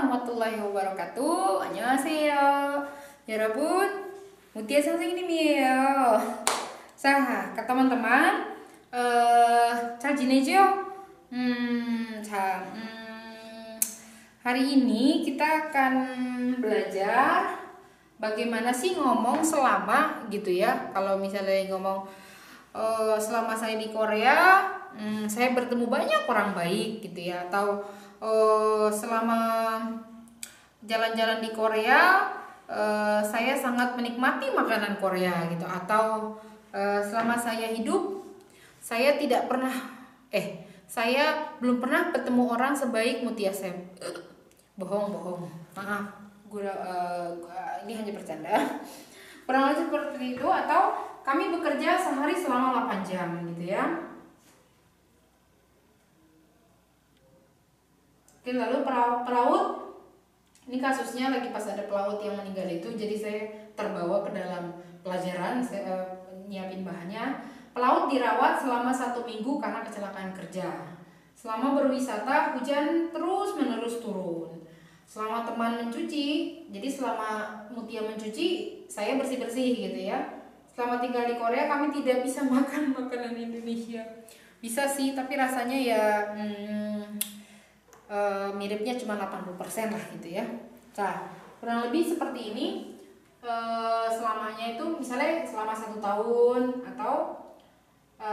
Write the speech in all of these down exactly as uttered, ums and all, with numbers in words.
warahmatullahi wabarakatuh. 안녕하세요. 여러분, 무티의 선생님이에요. 자, kak teman-teman, uh, 잘 지내죠? Hmm, 자, hmm, hari ini kita akan belajar bagaimana sih ngomong selama gitu ya. Kalau misalnya ngomong uh, selama saya di Korea, hmm, saya bertemu banyak orang baik gitu ya. Atau uh, selama jalan-jalan di Korea, uh, saya sangat menikmati makanan Korea gitu. Atau uh, selama saya hidup, saya tidak pernah eh saya belum pernah bertemu orang sebaik Mutia Sep. Bohong, bohong. Maaf. Gua, uh, ini hanya bercanda. Kurang lebih seperti itu. Atau kami bekerja sehari selama delapan jam gitu ya. Oke, lalu pelaut, ini kasusnya lagi pas ada pelaut yang meninggal itu, jadi saya terbawa ke dalam pelajaran, saya uh, nyiapin bahannya. Pelaut dirawat selama satu minggu karena kecelakaan kerja. Selama berwisata, hujan terus menerus turun. Selama teman mencuci, jadi selama Mutia mencuci, saya bersih-bersih gitu ya. Selama tinggal di Korea, kami tidak bisa makan makanan Indonesia. Bisa sih, tapi rasanya ya hmm, e, miripnya cuma delapan puluh persen lah gitu ya. Nah, kurang lebih seperti ini. E, selamanya itu misalnya selama satu tahun atau e,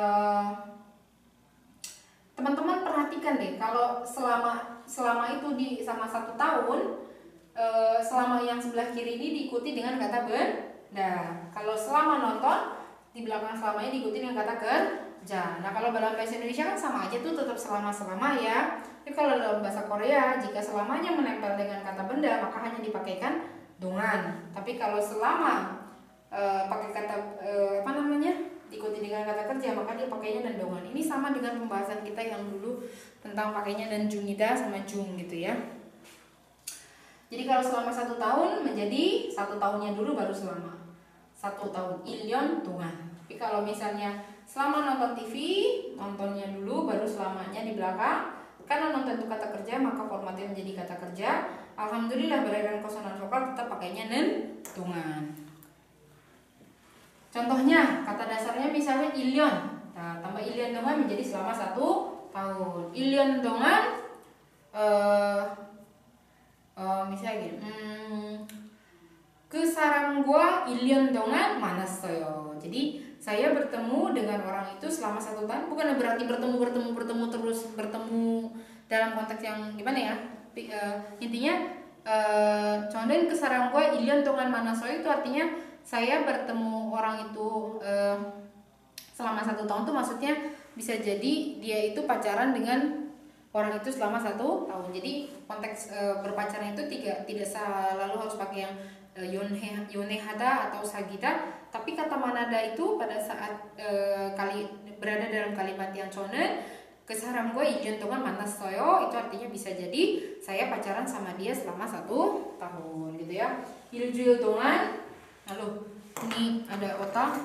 teman-teman perhatikan deh, kalau selama selama itu di sama satu tahun, e, selama yang sebelah kiri ini diikuti dengan kata benda. Kalau selama nonton, di belakang selamanya diikuti dengan kata kerja. Nah, kalau dalam bahasa Indonesia kan sama aja tuh, tetap selama-selama ya. Tapi kalau dalam bahasa Korea, jika selamanya menempel dengan kata benda, maka hanya dipakaikan dongan. Tapi kalau selama e, pakai kata e, apa namanya? diikuti dengan kata kerja, maka dia pakainya dan dongan. Ini sama dengan pembahasan kita yang dulu tentang pakainya dan jungida sama jung gitu ya. Jadi kalau selama satu tahun menjadi satu tahunnya dulu baru selama satu tahun ilyon tungan. Tapi kalau misalnya selama nonton T V, nontonnya dulu baru selamanya di belakang. Karena nonton itu kata kerja, maka formatnya menjadi kata kerja. Alhamdulillah beredar konsonan vokal tetap pakainya nen tungan. Contohnya, kata dasarnya misalnya ilyon. Nah, tambah ilyon dongan menjadi selama satu tahun. Ilyon dongan, uh, uh, misalnya gini. Hmm, ke sarang gua ilyon dongan manassoyo. Jadi saya bertemu dengan orang itu selama satu tahun. Bukan berarti bertemu bertemu bertemu terus bertemu dalam konteks yang gimana ya? Uh, intinya, uh, contohin ke sarang gua ilyon dongan manassoyo itu artinya saya bertemu orang itu eh, selama satu tahun tuh maksudnya bisa jadi dia itu pacaran dengan orang itu selama satu tahun. Jadi konteks eh, berpacaran itu tiga, tidak selalu harus pakai yang eh, yonhe, yonehada atau sagita. Tapi kata manada itu pada saat eh, kali berada dalam kalimat yang chonen, kesaram gue ijontongan manas soyo, itu artinya bisa jadi saya pacaran sama dia selama satu tahun gitu ya. Iljuil dongan. Lalu ini ada otak.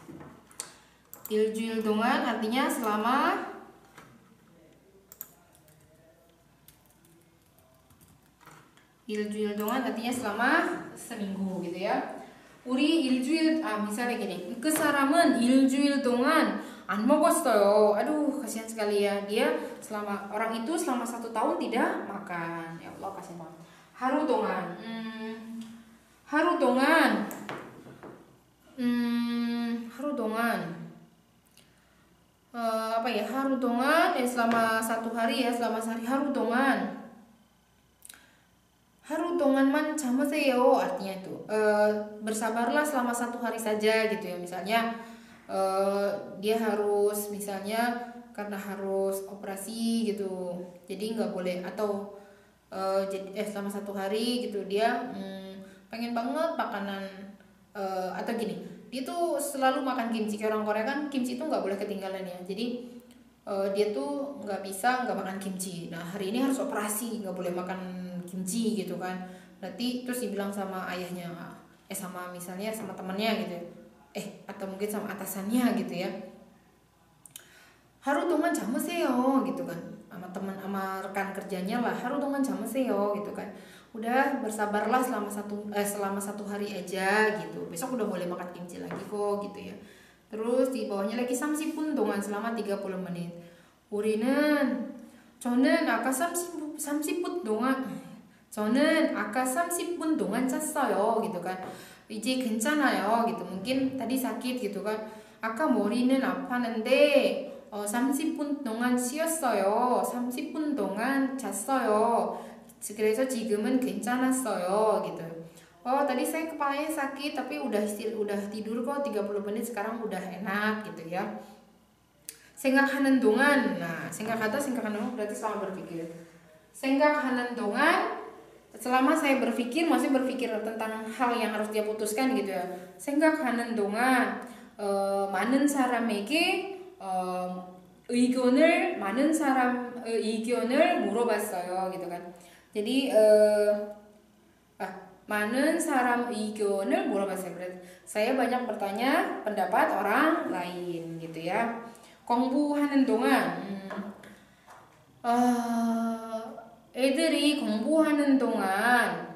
Iljuil dongan artinya selama Iljuil dongan artinya selama seminggu gitu ya. Uri iljuil, ah misalnya gini, kesaramen iljuil dongan an 먹었어요. Aduh, kasihan sekali ya, dia selama orang itu selama satu tahun tidak makan. Ya Allah, kasihan banget. Haru dongan. Hmm, haru dongan. Hmm, haru dongan. Uh, apa ya? Haru dongan ya selama satu hari ya, selama sehari haru dongan. Haru dongan man 참으세요 artinya itu. Uh, bersabarlah selama satu hari saja gitu ya. Misalnya uh, dia harus misalnya karena harus operasi gitu. Jadi nggak boleh atau uh, jadi eh selama satu hari gitu dia hmm, pengen banget makanan. Uh, atau gini, dia tuh selalu makan kimchi. Kayak orang Korea kan kimchi itu nggak boleh ketinggalan ya. Jadi uh, dia tuh nggak bisa nggak makan kimchi. Nah hari ini harus operasi, nggak boleh makan kimchi gitu kan. Nanti terus dibilang sama ayahnya, eh sama misalnya sama temannya gitu, eh atau mungkin sama atasannya gitu ya. Haru dongan 참으세요 gitu kan. sama teman sama rekan kerjanya lah, haru dengan jamseyo gitu kan. Udah bersabarlah selama satu eh, selama satu hari aja gitu. Besok udah boleh makan kimchi lagi kok gitu ya. Terus di bawahnya lagi 삼십 분 동안 selama tiga puluh menit. 우리는 저는 아까 삼십, 삼십 분 동안 저는 아까 삼십 분 동안 잤어요 gitu kan. 이제 괜찮아요 gitu. Mungkin tadi sakit gitu kan. 아까 머리는 아팠는데 어, 삼십 분 동안 쉬었어요. 삼십 분 동안 잤어요. 그래서 지금은 괜찮았어요 gitu. Oh tadi saya kepalanya sakit tapi udah udah tidur kok tiga puluh menit, sekarang udah enak gitu ya. 생각하는 동안, nah 생각하다 생각하는 동안 berarti selama berpikir. 생각하는 동안 selama saya berpikir, masih berpikir tentang hal yang harus dia putuskan gitu ya. 생각하는 동안 어, 많은 사람에게 어, 의견을 많은 사람 어, 의견을 물어봤어요 gitu kan. Jadi uh, ah, 많은 사람 의견을 물어봤어요. berarti saya banyak bertanya pendapat orang lain gitu ya. 공부하는 동안 음, 어, 애들이 공부하는 동안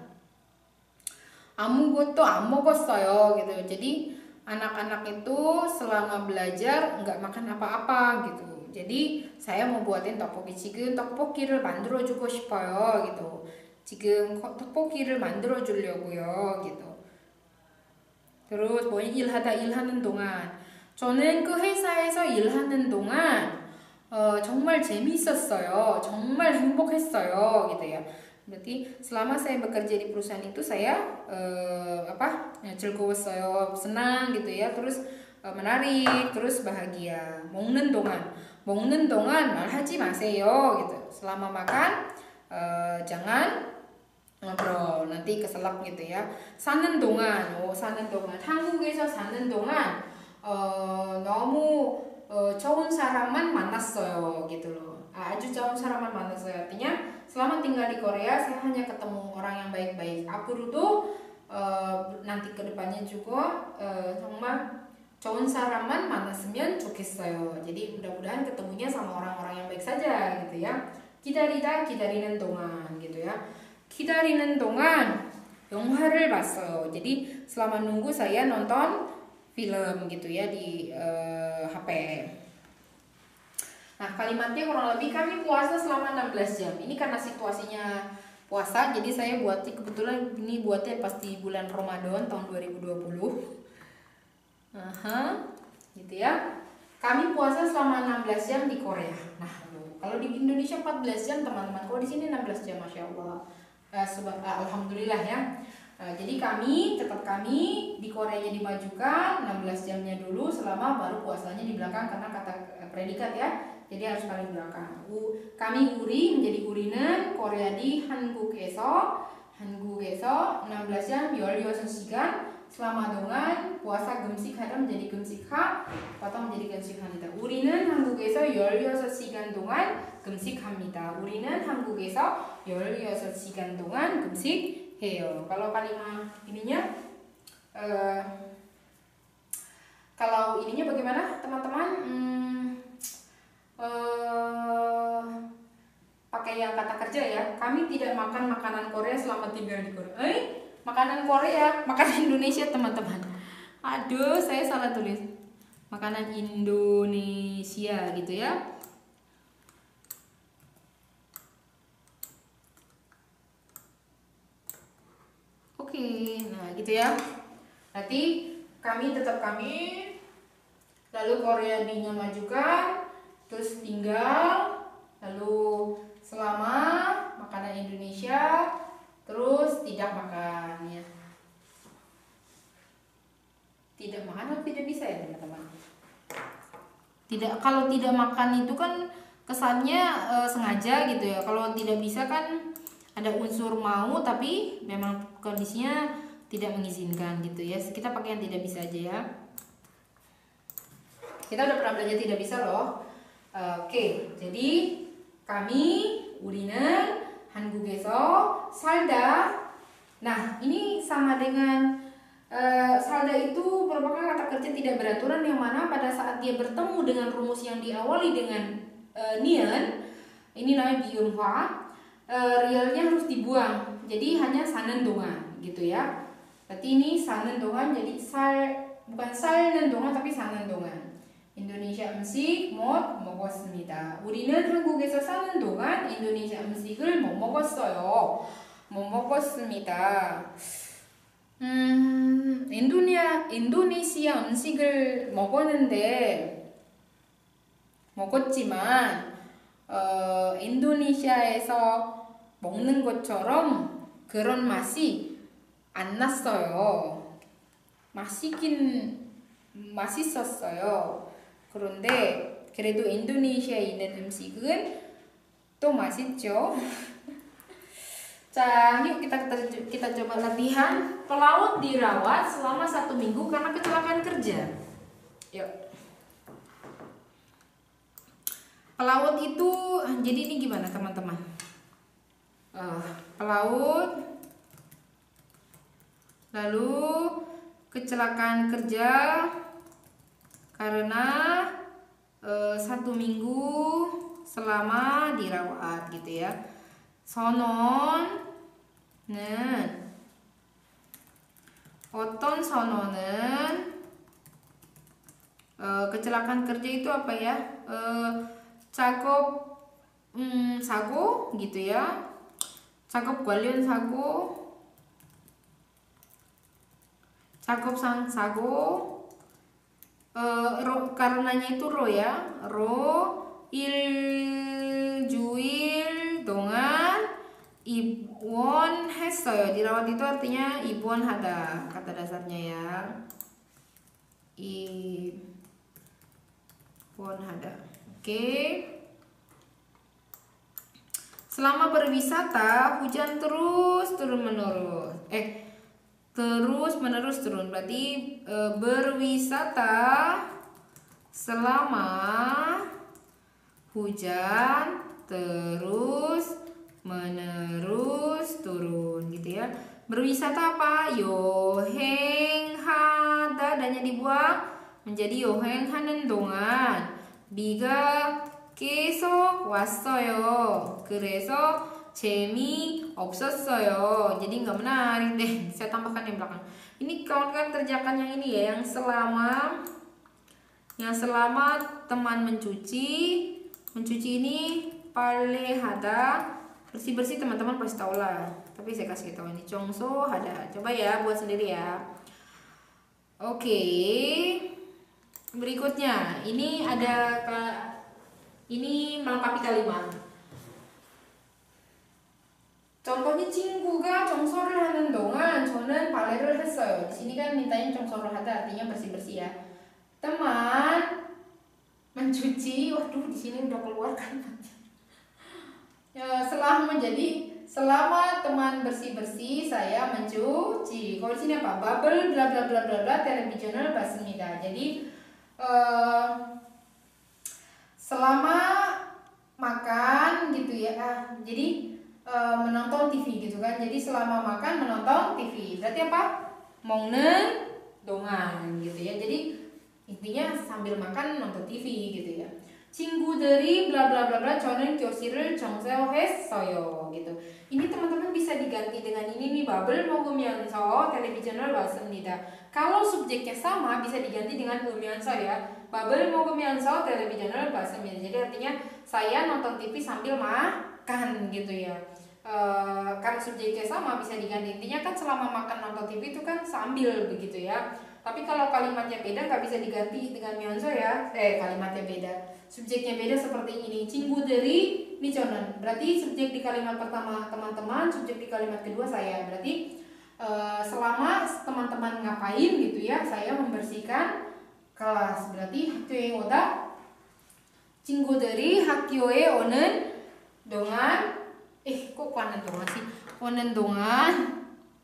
아무것도 안 먹었어요 gitu. Jadi anak-anak itu selama belajar nggak makan apa-apa gitu. Jadi saya mau buatin 떡볶이. 지금 떡볶이를 만들어주고 싶어요 gitu. 지금 떡볶이를 만들어주려고요 gitu. Terus pokoknya 일하다 일하는 동안 저는 그 회사에서 일하는 동안 어, 정말 재미있었어요. 정말 행복했어요 gitu ya. Berarti selama saya bekerja di perusahaan itu saya uh, apa ya, 즐거웠어요, senang gitu ya, terus uh, menarik, terus bahagia. 먹는 동안, 먹는 동안 말하지 마세요 gitu. Selama makan uh, jangan ngobrol, nanti keselak gitu ya. 사는 동안, oh, 사는 동안, 한국에서 사는 동안 어, 너무 어, 좋은 사람만 만났어요 gitu loh. 아주 좋은 사람만 만났어요. artinya selama tinggal di Korea saya hanya ketemu orang yang baik-baik. 앞으로도 uh, nanti kedepannya juga uh, 정말 좋은 사람만 만났으면 좋겠어요. jadi mudah-mudahan ketemunya sama orang-orang yang baik saja gitu ya. 기다리다 기다리는 동안 gitu ya. 기다리는 동안 영화를 봤어요. jadi selama nunggu saya nonton film gitu ya di uh, H P. Nah kalimatnya kurang lebih kami puasa selama enam belas jam. Ini karena situasinya puasa, jadi saya buat kebetulan ini buatnya pas di bulan Ramadan tahun dua ribu dua puluh. Aha, gitu ya. Kami puasa selama enam belas jam di Korea. Nah kalau di Indonesia empat belas jam teman-teman, kalau di sini enam belas jam, masya Allah. Uh, sebab, uh, alhamdulillah ya. Nah, jadi kami, tetap kami di Koreanya dimajukan enam belas jamnya dulu, selama baru puasanya di belakang karena kata predikat ya. Jadi harus paling belakang. U, kami uri menjadi uri는 Korea di 한국에서 한국에서 enam belas jam 열여섯 시간 selama 동안 puasa 금식하다 menjadi 금식하 atau menjadi 금식합니다. 우리는 한국에서 열여섯 시간 동안 금식합니다. 우리는 한국에서 열여섯 시간 동안 금식해요. Kalau kalimat ininya uh, kalau ininya bagaimana teman-teman? Hmm, uh, pakai yang kata kerja ya. Kami tidak makan makanan Korea selama tinggal di Korea. Eh, makanan Korea, makanan Indonesia teman-teman. Aduh, saya salah tulis. Makanan Indonesia gitu ya. Oke, nah gitu ya. Nanti kami tetap kami, lalu Korea dinya majukan, terus tinggal, lalu selama makanan Indonesia, terus tidak makan ya. Tidak makan atau tidak bisa ya teman-teman? Tidak, kalau tidak makan itu kan kesannya e, sengaja gitu ya. Kalau tidak bisa kan ada unsur mau tapi memang kondisinya tidak mengizinkan gitu ya. Kita pakai yang tidak bisa aja ya. Kita udah pernah belajar tidak bisa loh. E, Oke, jadi kami 우리는 한국에서 살다. Nah, ini sama dengan Uh, salda itu merupakan kata kerja tidak beraturan yang mana pada saat dia bertemu dengan rumus yang diawali dengan uh, nian, Ini namanya biunhwa. E, realnya harus dibuang. Jadi hanya sanen dongan gitu ya. Berarti ini sanen dongan jadi sal bukan salnen dongan tapi sanen dongan. 인도네시아 음식 못 먹었습니다. 우리는 한국에서 사는 동안 인도네시아 음식을 못 먹었어요. 못 먹었습니다. 음, 인도네시아, 인도네시아 음식을 먹었는데, 먹었지만, 어, 인도네시아에서 먹는 것처럼 그런 맛이 안 났어요. 맛있긴 맛있었어요. 그런데 그래도 인도네시아에 있는 음식은 또 맛있죠. 자, yuk kita, kita kita coba latihan. Pelaut dirawat selama satu minggu karena kecelakaan kerja. Yuk. Pelaut itu, jadi ini gimana teman-teman? Uh, pelaut, lalu kecelakaan kerja karena uh, satu minggu selama dirawat gitu ya. 선언은 어떤 선언은 어, kecelakaan kerja itu apa ya? 어, 작업 음, 사고 gitu ya. 작업 관련 사고, 작업상 사고. Uh, ro, karenanya itu ro ya, ro 일주일 동안 입원했어요. dirawat itu artinya 입원하다 kata dasarnya ya, 입원하다. Oke. Selama berwisata hujan terus turun menurun. Eh terus menerus turun, berarti e, berwisata selama hujan terus menerus turun gitu ya. Berwisata apa? 여행하다 dannya dibuang menjadi 여행하는 동안 비가 계속 왔어요. 그래서 재미없었어요. jadi nggak menarik deh. Saya tambahkan yang belakang. Ini kawan-kawan kerjakan yang ini ya, yang selama yang selama teman mencuci. Mencuci ini palehada, bersih-bersih teman-teman pasti tahu lah. Tapi saya kasih tahu ini congso ada. Coba ya buat sendiri ya. Oke. Berikutnya ini ada ini melengkapi kalimat. contohnya 친구가 청소를 하는 동안 저는 빨래를 했어요. di sini kan mintanya 청소를 하다 artinya bersih-bersih ya. Teman mencuci, waduh di sini udah keluar kan. Ya, selama menjadi selama teman bersih-bersih saya mencuci. Kalau di sini apa? Bubble bla bla bla bla bla televisional basmida. Jadi uh, selama makan gitu ya. Ah, jadi E, menonton T V gitu kan. Jadi selama makan menonton T V. Berarti apa? 먹는 동안 gitu ya. Jadi intinya sambil makan nonton T V gitu ya. 친구들이 bla bla bla bla 저는 교실을 청소했어요 gitu. Ini teman-teman bisa diganti dengan ini nih, bubble 먹으면서 television을 봤습니다. Kalau subjeknya sama bisa diganti dengan 으면서 ya. bubble 먹으면서 television을 봤습니다. Jadi artinya saya nonton T V sambil makan gitu ya. Uh, karena subjeknya sama bisa diganti. Intinya kan selama makan nonton T V itu kan sambil begitu ya. Tapi kalau kalimatnya beda nggak bisa diganti dengan myeonso ya. Eh kalimatnya beda, subjeknya beda seperti ini. 친구들이 ini 저는. Berarti subjek di kalimat pertama teman-teman, subjek di kalimat kedua saya. Berarti uh, selama teman-teman ngapain gitu ya, saya membersihkan kelas. Berarti 학교에 오다 친구들이 학교에 오는 동안 Eh, kok onen dongan sih? Onen dongan.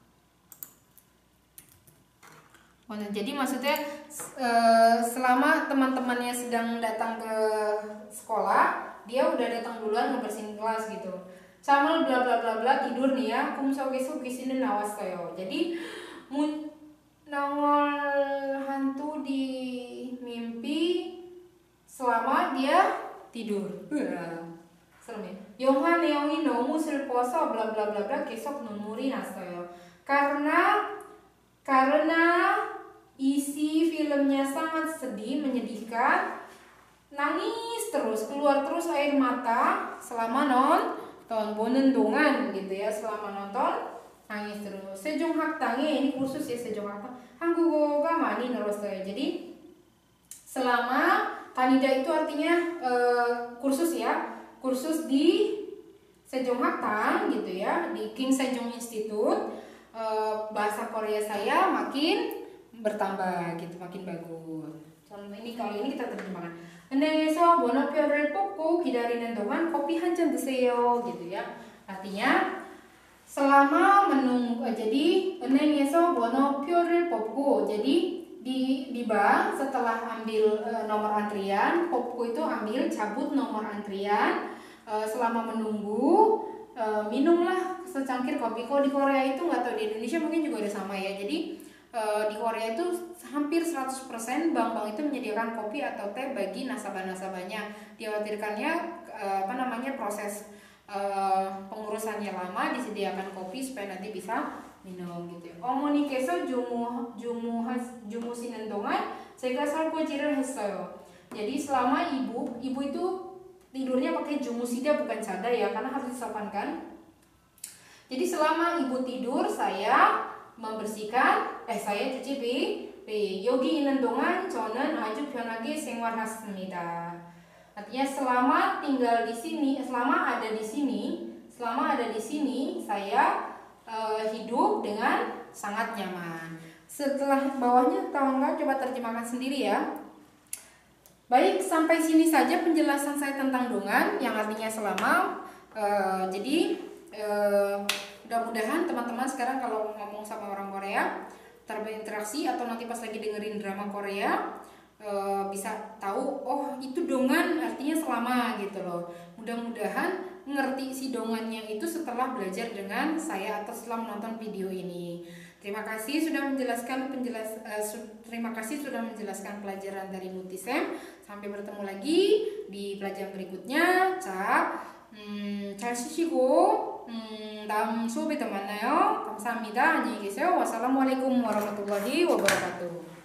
Onen. Jadi maksudnya selama teman-temannya sedang datang ke sekolah, dia udah datang duluan ngebersihin kelas gitu. Camal bla bla bla bla tidur nih ya. kumsogesu kisinin nawas요. Jadi mun nongol hantu di mimpi selama dia tidur. Serem ya. 영화 내용이 너무 슬퍼서 블라블라블라 계속 눈물이 났어요. Karena karena isi filmnya sangat sedih, menyedihkan, nangis terus, keluar terus air mata selama nonton, 보는 동안 gitu ya, selama nonton nangis terus. 세종학당에, ini kursus ya 세종학당, 한국어가 많이 늘었어요. Jadi selama kanida itu artinya uh, kursus ya, kursus di 세종학당 gitu ya, di King Sejong Institute, uh, bahasa Korea saya makin bertambah gitu, makin bagus. Contoh ini, kali ini kita terjemahkan. 은행에서 번호표를 뽑고 기다리는 동안 kopi 한 잔 드세요 gitu ya. Artinya selama menunggu, jadi 은행에서 번호표를 뽑고, jadi di di bank setelah ambil e, nomor antrian, 뽑고 itu ambil, cabut nomor antrian, e, selama menunggu e, minumlah secangkir kopi. Kalau di Korea itu nggak tahu, di Indonesia mungkin juga ada sama ya. Jadi e, di Korea itu hampir seratus persen bank-bank itu menyediakan kopi atau teh bagi nasabah-nasabahnya. Dikhawatirkannya e, apa namanya proses e, pengurusannya lama, disediakan kopi supaya nanti bisa minum gitu. 어머니께서 주무 주무 주무시는 동안 제가 설거지를 했어요. Jadi selama ibu, ibu itu tidurnya pakai jumusida bukan cada ya, karena harus disopankan. Jadi selama ibu tidur saya membersihkan, eh saya cuci piring. 여기 있는 동안 저는 아주 편하게 생활했습니다. Artinya selama tinggal di sini, selama ada di sini, selama ada di sini saya uh, hidup dengan sangat nyaman. Setelah bawahnya tolong coba terjemahkan sendiri ya. Baik, sampai sini saja penjelasan saya tentang dongan yang artinya selama. Uh, jadi uh, mudah-mudahan teman-teman sekarang kalau ngomong sama orang Korea terberinteraksi atau nanti pas lagi dengerin drama Korea uh, bisa tahu, oh itu dongan artinya selama gitu loh. Mudah-mudahan ngerti si dongannya itu setelah belajar dengan saya atau setelah menonton video ini. Terima kasih sudah menjelaskan penjelas uh, su terima kasih sudah menjelaskan pelajaran dari Mutisem. Sampai bertemu lagi di pelajaran berikutnya. 자, 음, 잘 쉬시고 음, 다음 수업에 또 만나요. 감사합니다. 안녕히 계세요. 와살라무알aikum warahmatullahi wabarakatuh.